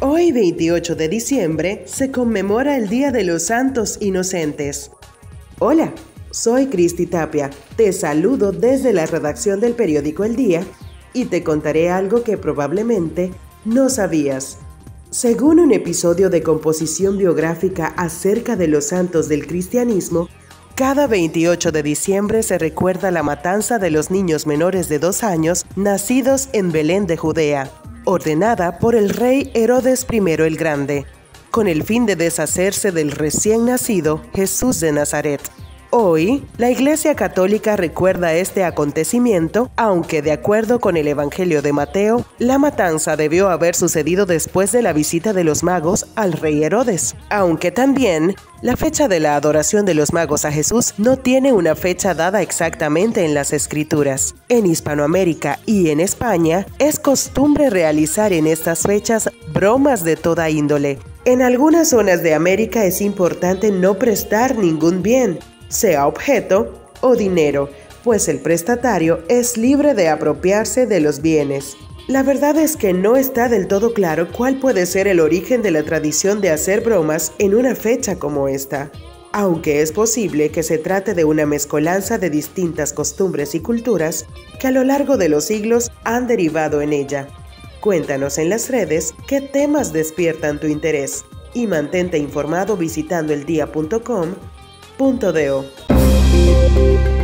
Hoy, 28 de diciembre, se conmemora el Día de los Santos Inocentes. Hola, soy Cristi Tapia. Te saludo desde la redacción del periódico El Día y te contaré algo que probablemente no sabías. Según un episodio de composición biográfica acerca de los santos del cristianismo, cada 28 de diciembre se recuerda la matanza de los niños menores de 2 años nacidos en Belén de Judea, ordenada por el rey Herodes I el Grande, con el fin de deshacerse del recién nacido Jesús de Nazaret. Hoy, la Iglesia Católica recuerda este acontecimiento, aunque de acuerdo con el Evangelio de Mateo, la matanza debió haber sucedido después de la visita de los magos al rey Herodes, aunque también la fecha de la adoración de los magos a Jesús no tiene una fecha dada exactamente en las Escrituras. En Hispanoamérica y en España, es costumbre realizar en estas fechas bromas de toda índole. En algunas zonas de América es importante no prestar ningún bien, sea objeto o dinero, pues el prestatario es libre de apropiarse de los bienes. La verdad es que no está del todo claro cuál puede ser el origen de la tradición de hacer bromas en una fecha como esta, aunque es posible que se trate de una mezcolanza de distintas costumbres y culturas que a lo largo de los siglos han derivado en ella. Cuéntanos en las redes qué temas despiertan tu interés y mantente informado visitando eldia.com.do.